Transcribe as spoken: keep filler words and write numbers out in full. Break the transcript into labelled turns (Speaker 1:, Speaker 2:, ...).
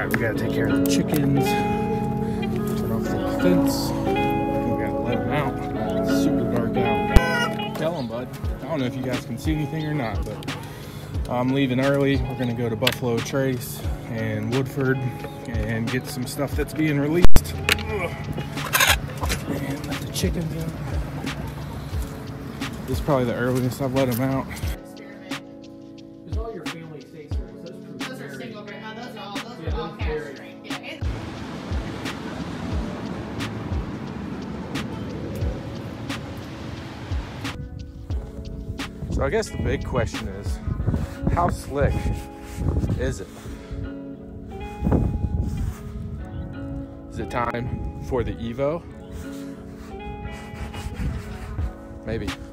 Speaker 1: Alright, we gotta take care of the chickens. Turn off the fence. We gotta let them out. It's super dark out. Tell them, bud. I don't know if you guys can see anything or not, but I'm leaving early. We're gonna go to Buffalo Trace and Woodford and get some stuff that's being released. Ugh. And let the chickens out. This is probably the earliest I've let them out. Because all your family steaks are those, those are single grain. Oh, those are all those yeah, are all castrated. Yeah. So I guess the big question is, how slick is it? Is it time for the Evo? Maybe.